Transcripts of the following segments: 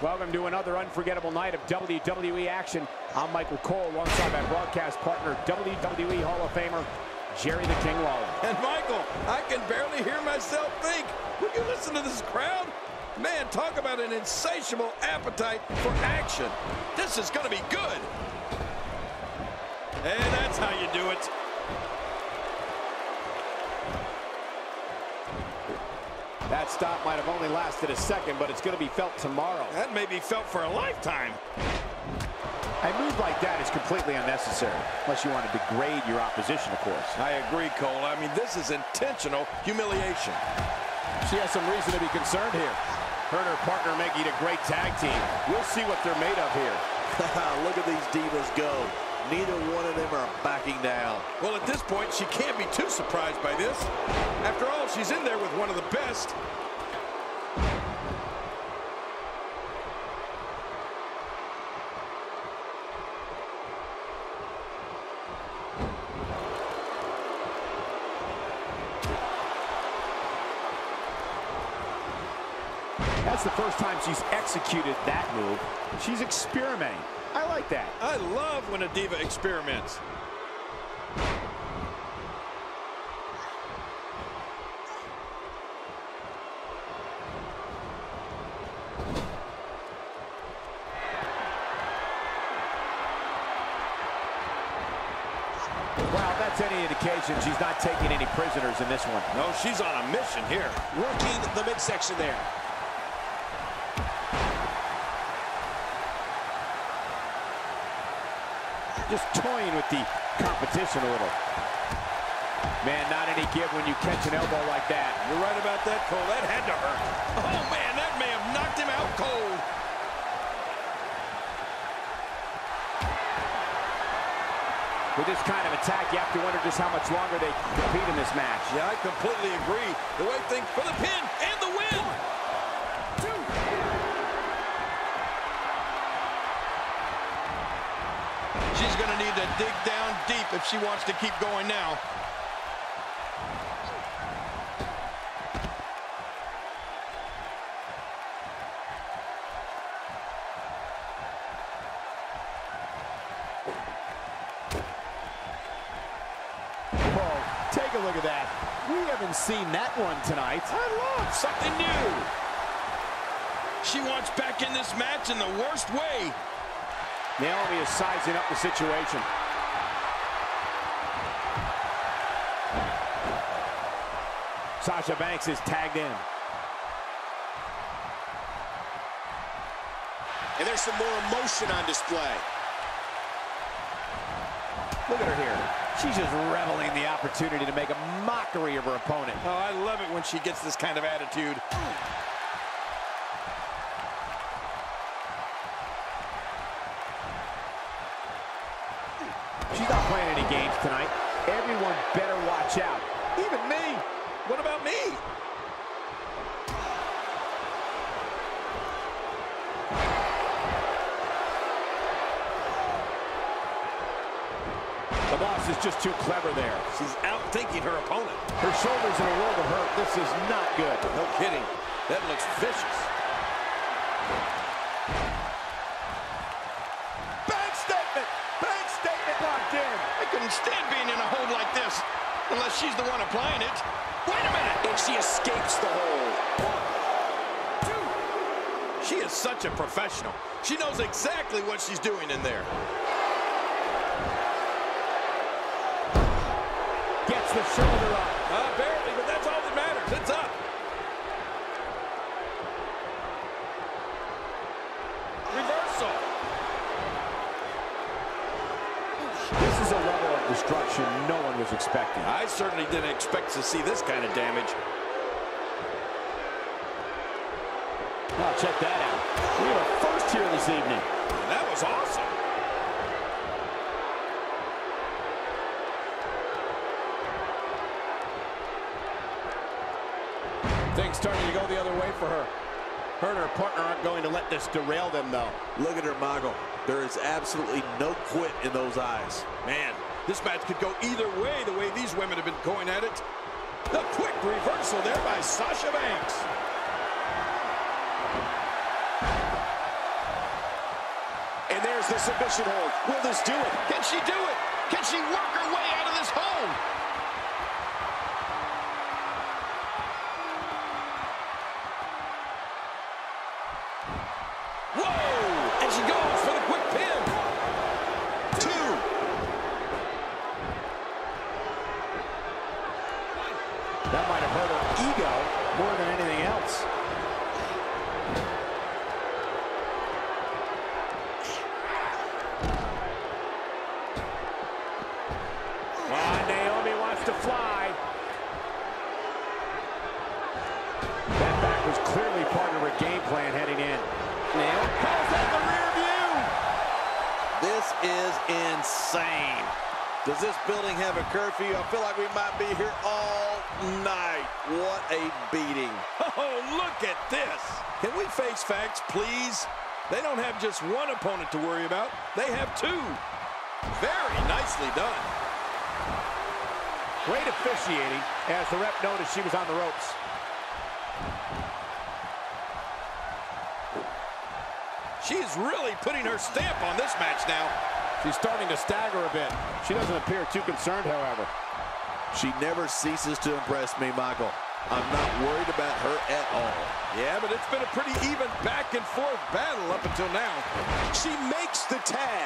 Welcome to another unforgettable night of WWE action. I'm Michael Cole alongside my broadcast partner, WWE Hall of Famer, Jerry the King Lawler. And Michael, I can barely hear myself think. Would you listen to this crowd? Man, talk about an insatiable appetite for action. This is going to be good. And that's how you do it. That stop might have only lasted a second, but it's going to be felt tomorrow. That may be felt for a lifetime. A move like that is completely unnecessary, unless you want to degrade your opposition, of course. I agree, Cole. I mean, this is intentional humiliation. She has some reason to be concerned here. Her and her partner making a great tag team. We'll see what they're made of here. Look at these divas go. Neither one of them are backing down. Well, at this point, she can't be too surprised by this. After all, she's in there with one of the best. That's the first time she's executed that move. She's experimenting. I like that. I love when a diva experiments. Well, that's any indication she's not taking any prisoners in this one. No, she's on a mission here. Working the midsection there. Just toying with the competition a little. Man, not any give when you catch an elbow like that. You're right about that, Cole. That had to hurt. Oh, man, that may have knocked him out cold. With this kind of attack, you have to wonder just how much longer they can compete in this match. Yeah, I completely agree. The way things for the pin and the win. 1, 2. She's going to need to dig down deep if she wants to keep going now. Take a look at that. We haven't seen that one tonight. I love something new. She wants back in this match in the worst way. Naomi is sizing up the situation. Sasha Banks is tagged in. And there's some more emotion on display. Look at her here. She's just reveling in the opportunity to make a mockery of her opponent. Oh, I love it when she gets this kind of attitude. She's not playing any games tonight. Everyone better watch out. Even me. What about me? The boss is just too clever there. She's outthinking her opponent. Her shoulder's in a world of hurt. This is not good. No kidding. That looks vicious. Bank statement! Bank statement locked in! I couldn't stand being in a hold like this unless she's the one applying it. Wait a minute! And she escapes the hold. 1, 2. She is such a professional. She knows exactly what she's doing in there. Gets the shoulder up. Barely, but that's all that matters. It's up. Reversal. This is a level of destruction no one was expecting. I certainly didn't expect to see this kind of damage. Oh, check that out. We have a first here this evening. That was awesome. Things starting to go the other way for her. Her and her partner aren't going to let this derail them, though. Look at her, Mago. There is absolutely no quit in those eyes. Man, this match could go either way, the way these women have been going at it. The quick reversal there by Sasha Banks. There's the submission hold. Will this do it? Can she do it? Can she work her way out of this hold? Whoa! And she goes for the quick pin. 2. That might have hurt her ego more than anything else. Naomi wants to fly. That back was clearly part of her game plan heading in. Naomi calls out the rear view. This is insane. Does this building have a curfew? I feel like we might be here all night. What a beating. Oh, look at this. Can we face facts, please? They don't have just one opponent to worry about. They have 2. Very nicely done. Great officiating as the ref noticed she was on the ropes. She is really putting her stamp on this match now. She's starting to stagger a bit. She doesn't appear too concerned, however. She never ceases to impress me, Michael. I'm not worried about her at all. Yeah, but it's been a pretty even back and forth battle up until now. She makes the tag.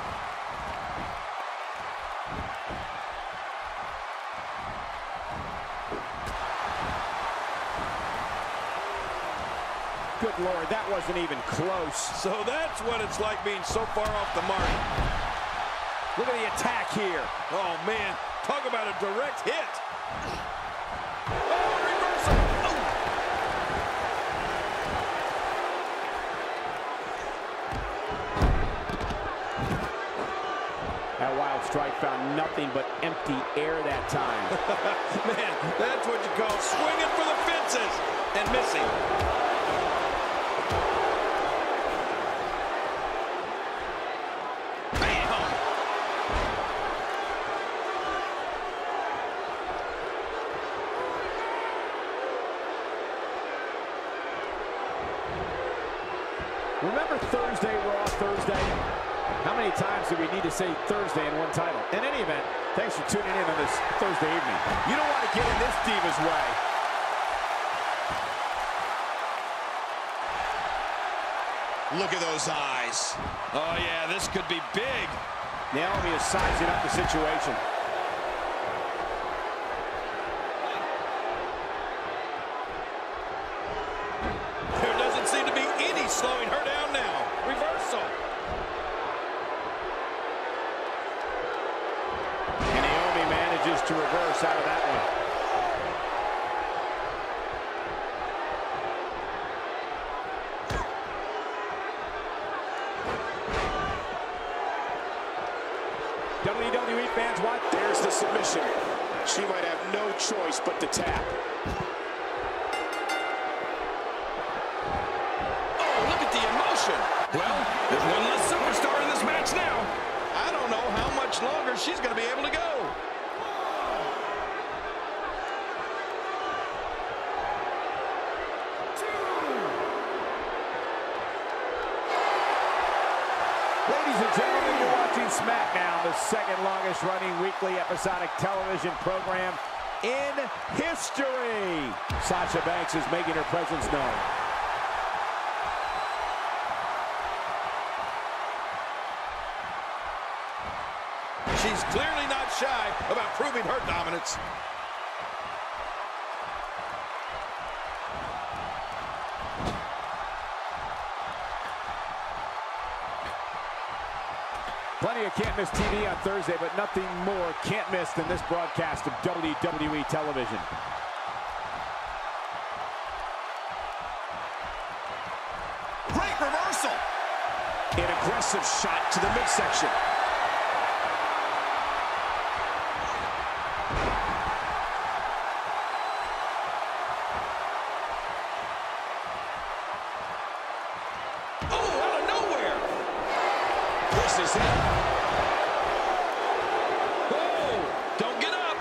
Good Lord, that wasn't even close. So that's what it's like being so far off the mark. Look at the attack here. Oh, man. Talk about a direct hit. Oh, reversal. Oh. That wild strike found nothing but empty air that time. Man, that's what you call swinging for the fences and missing. Remember Thursday, Raw Thursday? How many times do we need to say Thursday in one title? In any event, thanks for tuning in on this Thursday evening. You don't want to get in this diva's way. Look at those eyes. Oh, yeah, this could be big. Naomi is sizing up the situation. There doesn't seem to be any slowing her down now. Reversal. And Naomi manages to reverse out of that one. WWE fans watch. There's the submission. She might have no choice but to tap. Oh, look at the emotion. Well, there's one less superstar in this match now. I don't know how much longer she's going to be able to go. Ladies and gentlemen, you're watching SmackDown, the second longest running weekly episodic television program in history. Sasha Banks is making her presence known. She's clearly not shy about proving her dominance. Plenty of Can't Miss TV on Thursday, but nothing more can't miss than this broadcast of WWE television. Great reversal. An aggressive shot to the midsection. Oh, out of nowhere. This is it. Oh, don't get up.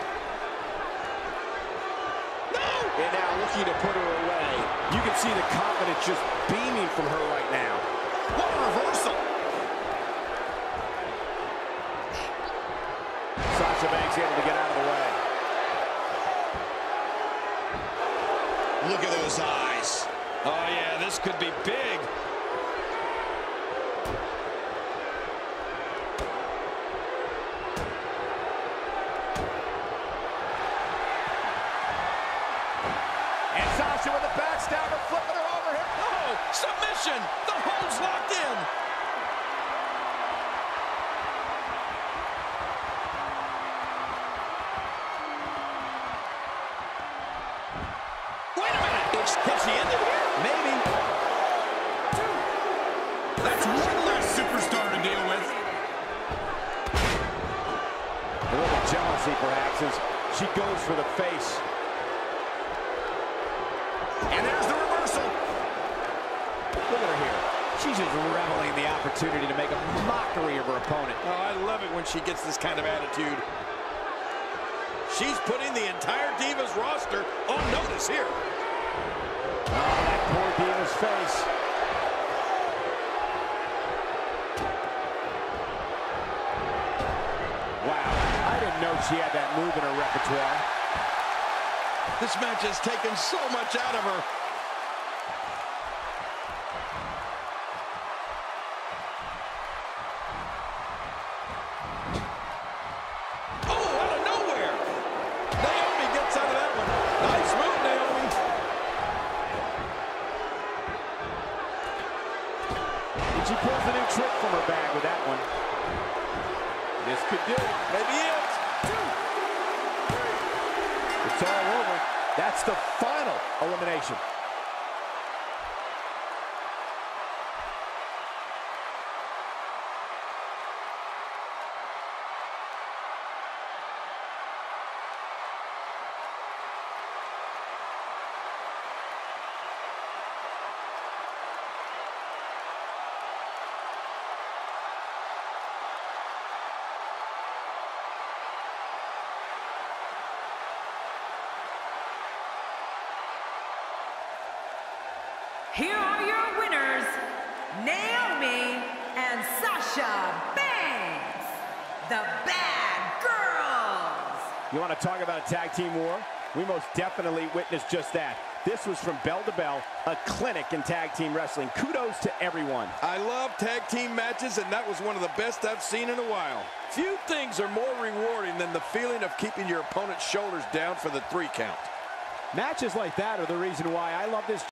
No. And now looking to put her away. You can see the confidence just beaming from her right now. What a reversal. Sasha Banks able to get out of the way. Look at those eyes. Oh, yeah, this could be big. And Sasha with a backstabber, flipping her over here. Oh, submission. The hold's locked in. Wait a minute. Has she ended here? Maybe. That's one less superstar to deal with. A little jealousy, perhaps, as she goes for the face. And there's the reversal. Look at her here. She's just reveling in the opportunity to make a mockery of her opponent. Oh, I love it when she gets this kind of attitude. She's putting the entire Divas roster on notice here. Oh, that poor Diva's face. Wow, I didn't know she had that move in her repertoire. This match has taken so much out of her. Oh, out of nowhere. Naomi gets out of that one. Nice move, Naomi. And she pulls a new trick from her bag with that one. This could do it. Maybe it. It's all over. That's the final elimination. Here are your winners, Naomi and Sasha Banks, the Bad Girls. You want to talk about a tag team war? We most definitely witnessed just that. This was from bell to bell, a clinic in tag team wrestling. Kudos to everyone. I love tag team matches, and that was one of the best I've seen in a while. Few things are more rewarding than the feeling of keeping your opponent's shoulders down for the 3 count. Matches like that are the reason why I love this